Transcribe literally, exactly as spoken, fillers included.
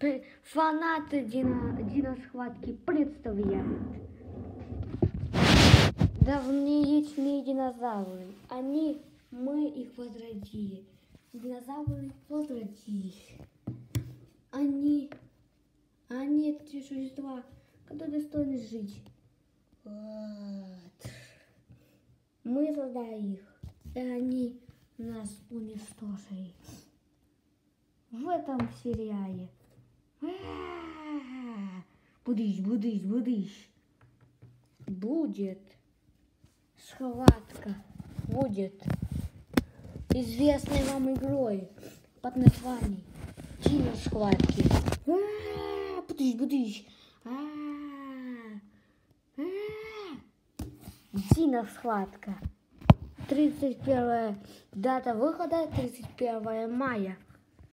Фанаты дино, диносхватки представляют. Давнеечные динозавры. Они, мы их возродили. Динозавры возродились. Они, они это те существа, которые достойны жить. Вот. Мы создали их, и они нас уничтожили. В этом сериале. Будешь, будешь, будешь. Будет схватка. Будет известной вам игрой под названием Диносхватки. Будешь, будешь. Диносхватка. тридцать первая дата выхода тридцать первое мая.